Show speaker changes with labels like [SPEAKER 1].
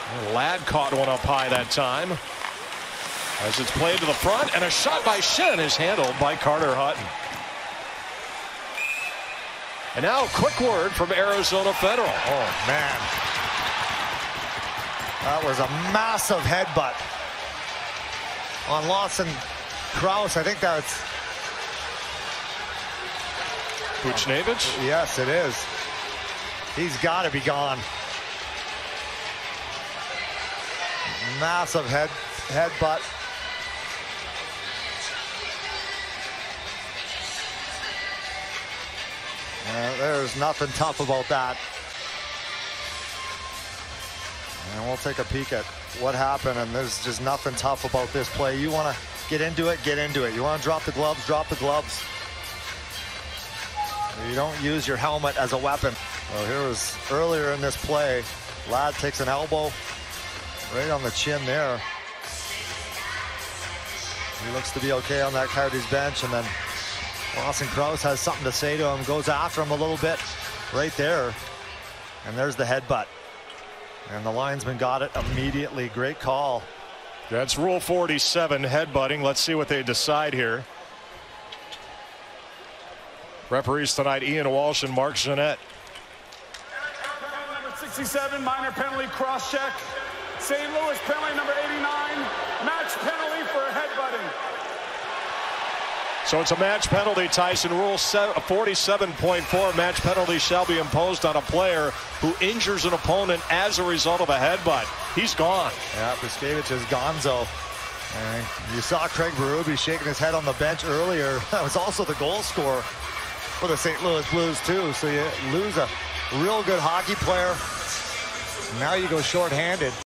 [SPEAKER 1] Ladd caught one up high that time. As it's played to the front, and a shot by Shin is handled by Carter Hutton. And now a quick word from Arizona Federal.
[SPEAKER 2] Oh, man. That was a massive headbutt on Lawson. Crouse, I think that's
[SPEAKER 1] Buchnevich?
[SPEAKER 2] Yes, it is. He's got to be gone. Massive headbutt. There's nothing tough about that. And we'll take a peek at what happened, and there's just nothing tough about this play. You want to get into it, get into it. You want to drop the gloves, drop the gloves. You don't use your helmet as a weapon. Well, here was earlier in this play. Ladd takes an elbow right on the chin there. He looks to be okay on that Coyotes bench, and then Lawson Crouse has something to say to him, goes after him a little bit right there. And there's the headbutt. And the linesman got it immediately. Great call.
[SPEAKER 1] That's Rule 47, headbutting. Let's see what they decide here. Referees tonight, Ian Walsh and Mark Jeanette.
[SPEAKER 3] Number 67, minor penalty, cross check. St. Louis penalty number 89, match penalty for headbutting.
[SPEAKER 1] So it's a match penalty, Tyson. Rule 47.4, match penalty shall be imposed on a player who injures an opponent as a result of a headbutt. He's gone.
[SPEAKER 2] Yeah, Buchnevich is gonzo. And you saw Craig Berube shaking his head on the bench earlier. That was also the goal scorer for the St. Louis Blues, too. So you lose a real good hockey player. Now you go shorthanded.